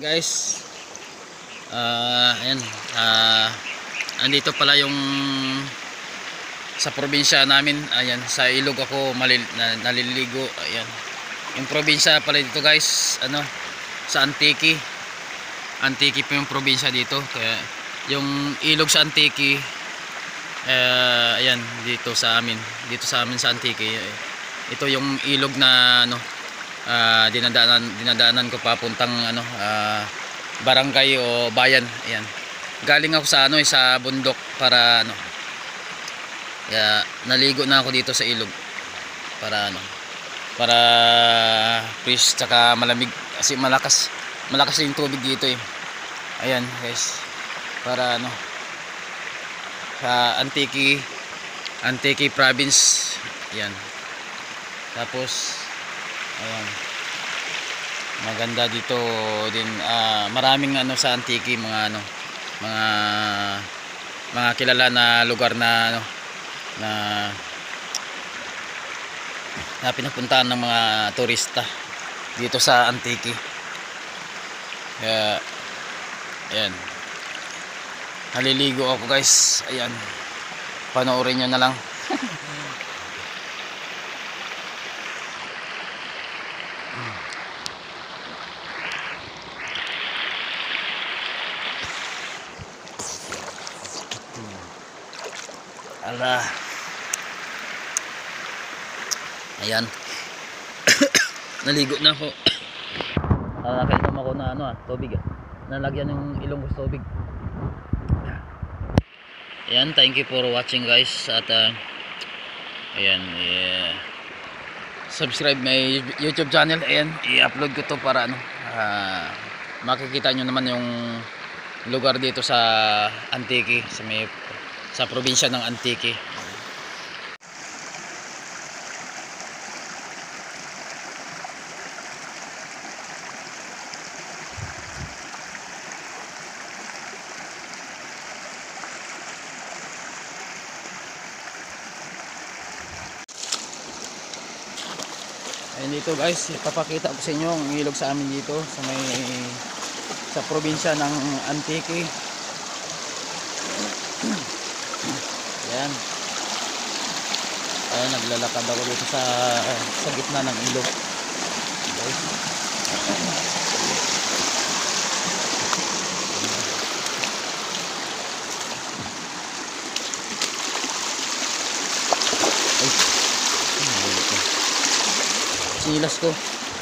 guys, ayan, andito pala yung sa probinsya namin. Ayan, sa ilog ako naliligo. Ayan, yung probinsya pala dito guys, ano, sa Antique po yung probinsya dito. Kaya yung ilog sa Antique, ayan, dito sa amin sa Antique, ito yung ilog na ano, dinadaanan ko papuntang ano, barangay o bayan. Ayan, galing ako sa ano, sa bundok para ano, kaya naligo na ako dito sa ilog para ano, para fresh tsaka malamig kasi malakas yung tubig dito eh. Ayan guys, para ano, sa Antique province. Ayan, tapos ayan, maganda dito din. Maraming ano sa Antique, mga ano, mga kilala na lugar na ano, na pinapuntahan ng mga turista dito sa Antique. Kaya ayan, naliligo ako guys. Ayan, panoorin nyo na lang. Ala, ayan, naligo na ako. Nakainom ako na ano, tubig, nalagyan ng ilong ko sa tubig. Ayan, thank you for watching guys. At ayan, subscribe my YouTube channel. Ayan, i-upload ko to para ano, makikita nyo naman yung lugar dito sa Antique, sa probinsya ng Antique. Ayan, dito guys, ipapakita ko sa inyo ang ilog sa amin dito sa probinsya ng Antique. Ayan, ayan, naglalakad ako dito sa gitna ng ilog guys. Silas ko.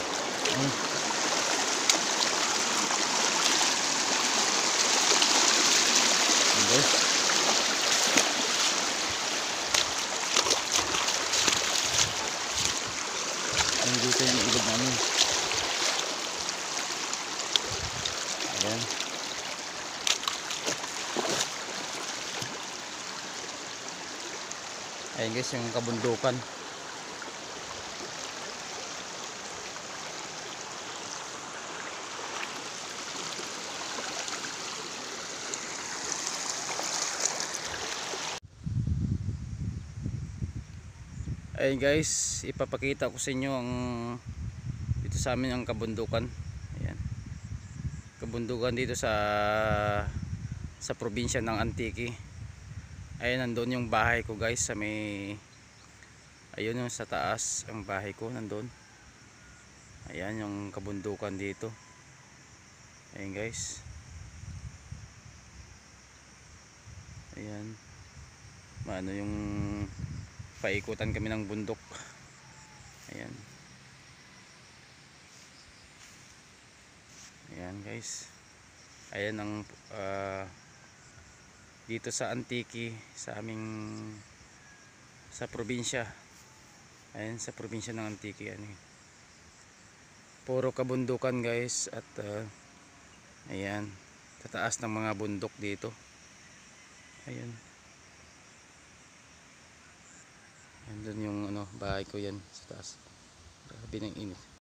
Okay. Dito yung ilog namin. Ayan. Ayan guys, yung kabundukan. Ayun guys, ipapakita ko sa inyo ang dito sa amin ang kabundukan. Ayan, kabundukan dito sa probinsya ng Antique. Ayun, nandoon yung bahay ko guys, sa may, ayun yung sa taas ang bahay ko, nandoon. Ayan yung kabundukan dito. Ayun guys, ayan, ano yung paikutan kami ng bundok. Ayan, ayan guys, ayan ang dito sa Antique, sa aming sa probinsya. Ayan, sa probinsya ng Antique, yan puro kabundukan guys. At ayan, tataas ng mga bundok dito. Ayan, andun yung ano, bahay ko yan sa taas. Grabe ng init.